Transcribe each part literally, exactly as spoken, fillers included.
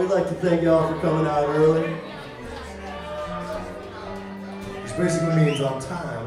we'd like to thank y'all for coming out early. Which basically means on time.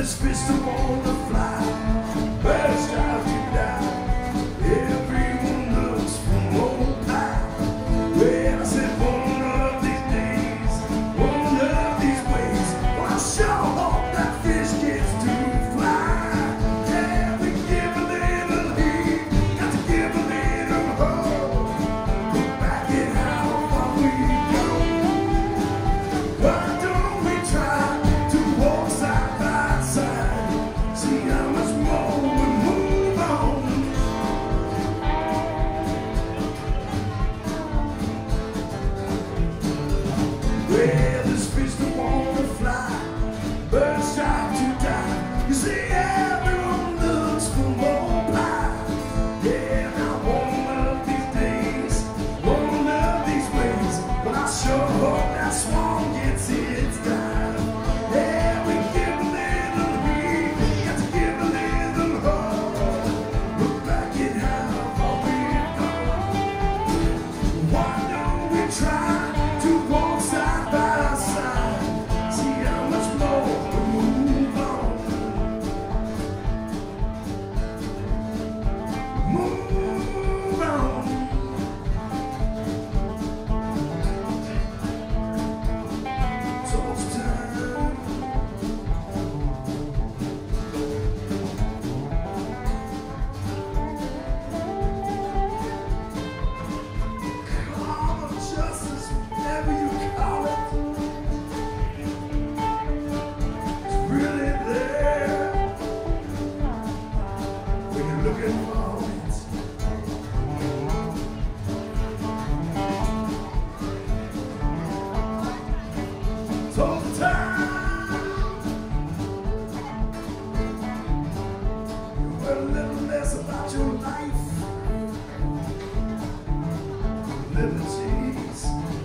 this fish don't wanna fly. Birds try to die. Everyone looks for more pie. Well, I said one of these days, one of these ways, well, I sure hope that fish gets to fly. Yeah, we give a little heat, got to give a little hope. Look back at how far we've gone. Why don't we try to walk side by side? See how much more we move on. Well, this fish don't wanna fly. Birds try to die. You see, everyone looks for more pie. Yeah, now one of these days, one of these ways, well, I sure hope that swan gets its dive. Yeah, we give a little heat, got to give a little hope. Look back at how far we've gone. Why don't we try to walk side by side? See how much more we move on. Move on. So it's time. Karma, justice, whatever you call it, it's really there when you're looking for it. So it's time. You learn a little less about your life, liberties.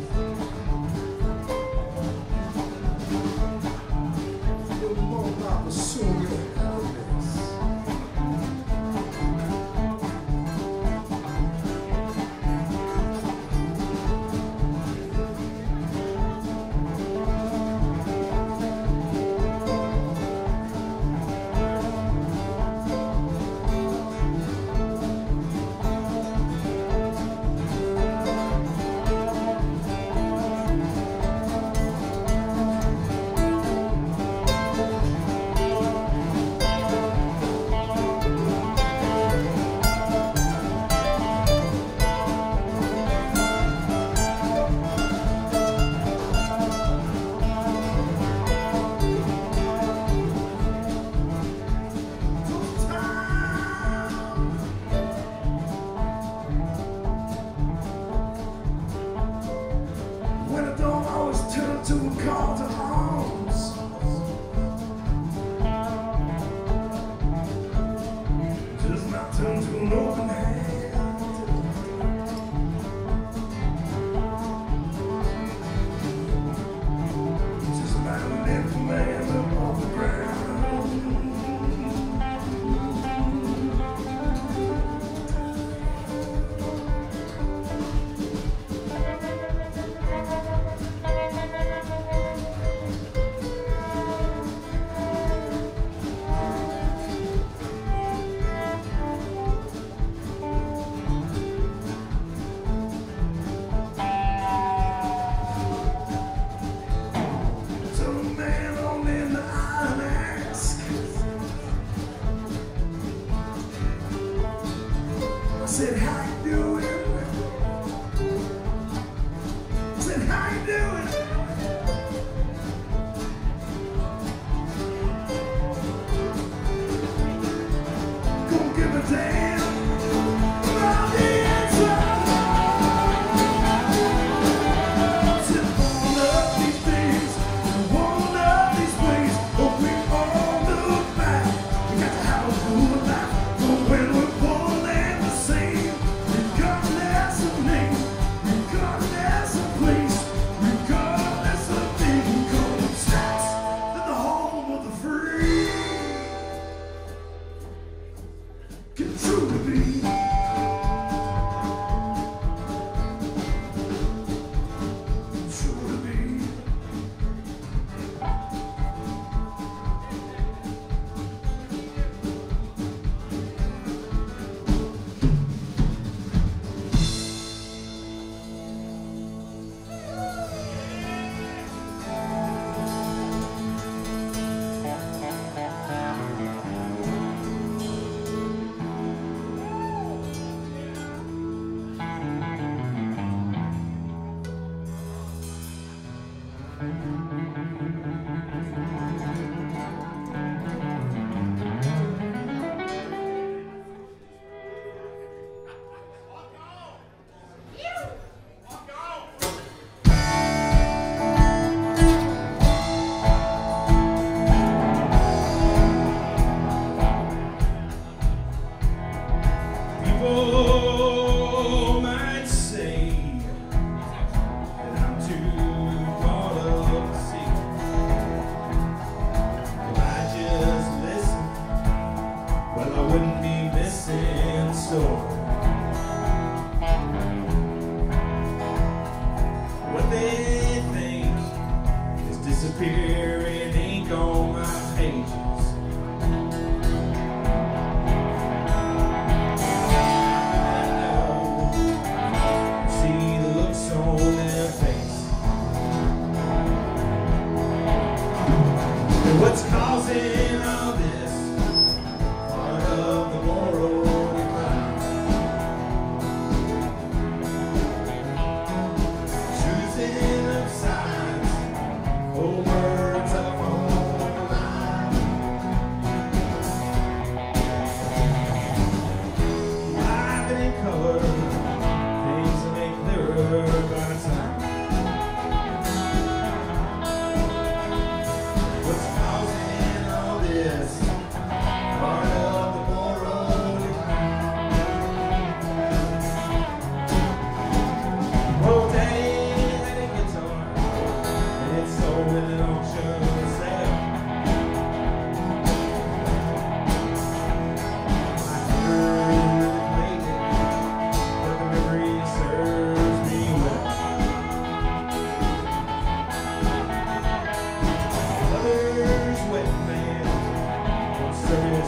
A little more about pursuing your happiness.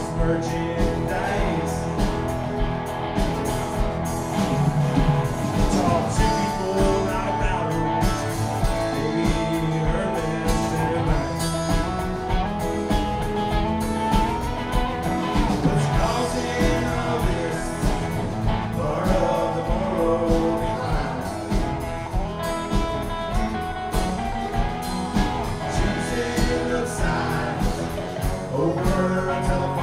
merchandise. Talk to people not about them. Maybe heard them say advice. What's causing all this? Part of the moral decline. Choosing upside over a telephone.